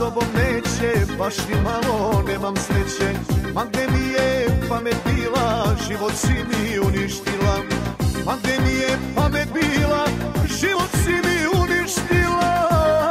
tobom neće, baš ni malo nemam sreće. Ma gde mi je pamet bila, život si mi uništila. Ma gde mi je pamet bila, život si mi uništila.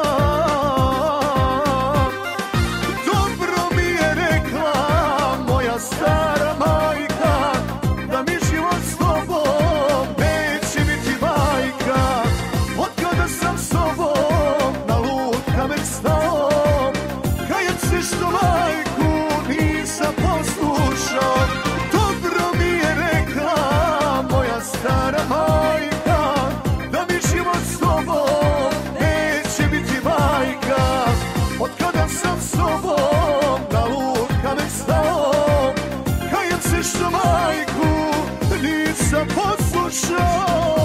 Dobro mi je rekla moja stara majka, da mi život s tobom neće biti bajka. Od kada sam s tobom na lud kamen stao, kajem se što majku nisam poslušao. Dobro mi je rekla moja stara majka, da mi život s tobom neće biti bajka. Od kada sam s tobom na lud kamen stao, kajem se što majku nisam poslušao.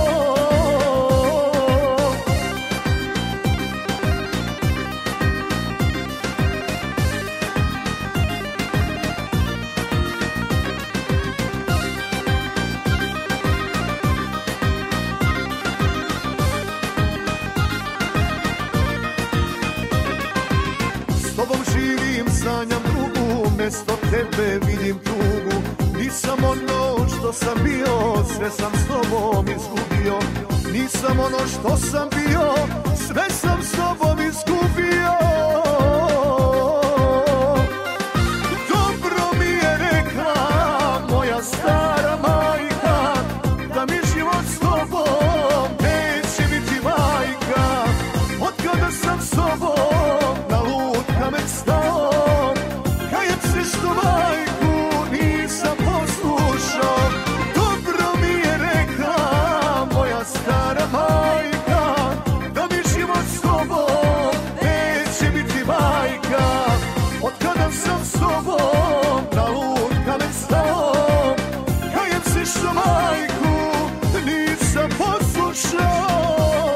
S tobom živim, sanjam drugu, mesto tebe vidim tugu. Nisam ono što sam bio, sve sam s tobom izgubio. Nisam ono što sam bio, sve sam s tobom izgubio. Dobro mi je rekla moja stara majka, da mi život s tobom neće biti bajka. Od kada sam s tobom na lud kamen stao, kajem se što majku nisam poslušao. Dobro mi je rekla moja stara majka, da mi život s tobom neće biti bajka. Od kada sam s tobom na lud kamen stao, kajem se što majku nisam poslušao.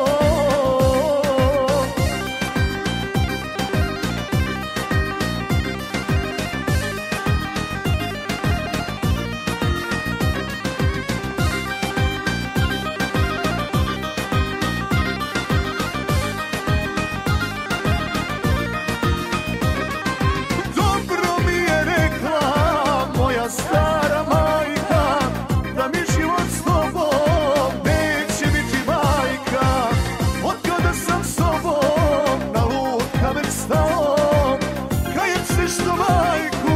Dobro mi je rekla moja stara majka, da mi život s tobom neće biti bajka. Od kada sam s tobom na lud kamen stao, kajem se što majku